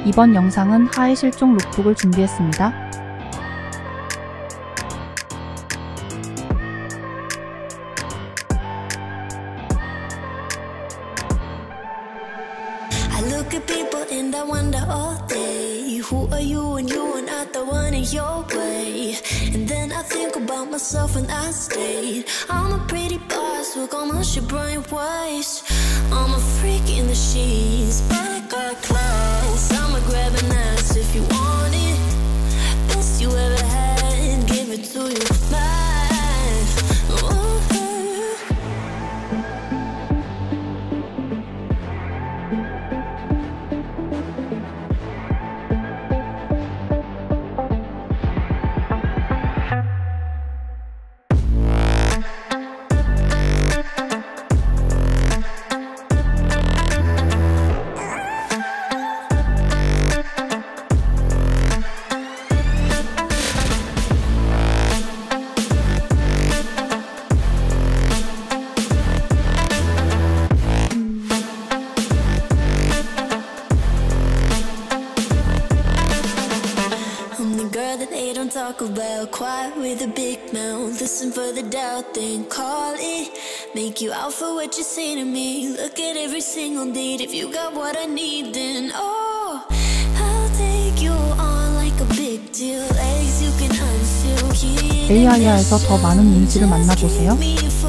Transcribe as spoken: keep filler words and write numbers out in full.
이번 영상은 하의 실종 룩북을 준비했습니다. I look at people and I wonder all day, who are you and you are not the one in your way. And then I think about myself and I stayed. I'm a pretty boss, look on my shit bright ways. I'm a freak in the sheets, but I got class. I'ma grab an ass if you want it. Best you ever had, give it to you. Mine. Ooh. Talk about quiet with a big mouth. Listen for the doubt, then call it. Make you out for what you say to me. Look at every single date. If you got what I need, then oh, I'll take you on like a big deal. Legs you can unseal. 에이아이아에서 더 많은 인지를 만나보세요.